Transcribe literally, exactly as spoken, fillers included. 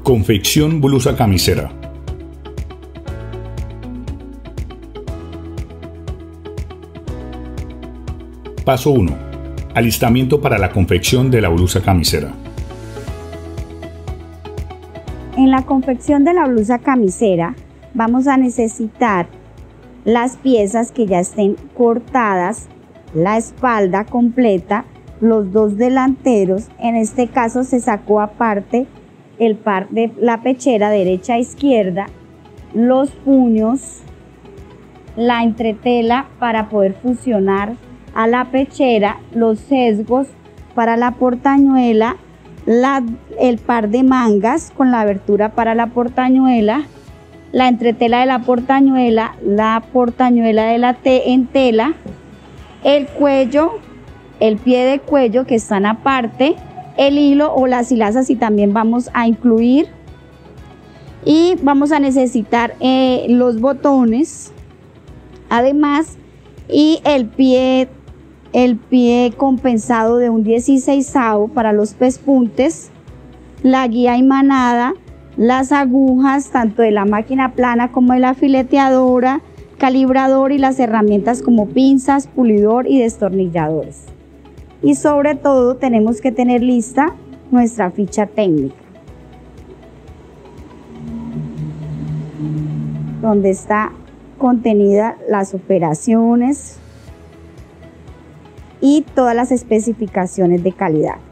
Confección blusa camisera. Paso uno. Alistamiento para la confección de la blusa camisera. En la confección de la blusa camisera vamos a necesitar las piezas que ya estén cortadas, la espalda completa, los dos delanteros. En este caso se sacó aparte el par de la pechera derecha a izquierda, los puños, la entretela para poder fusionar a la pechera, los sesgos para la portañuela, la, el par de mangas con la abertura para la portañuela, la entretela de la portañuela, la portañuela de la T en tela, el cuello, el pie de cuello que están aparte, el hilo o las hilazas y también vamos a incluir, y vamos a necesitar eh, los botones además, y el pie el pie compensado de un dieciseisavo para los pespuntes, la guía imanada, las agujas tanto de la máquina plana como de la fileteadora, calibrador y las herramientas como pinzas, pulidor y destornilladores. Y sobre todo tenemos que tener lista nuestra ficha técnica, donde está contenida las operaciones y todas las especificaciones de calidad.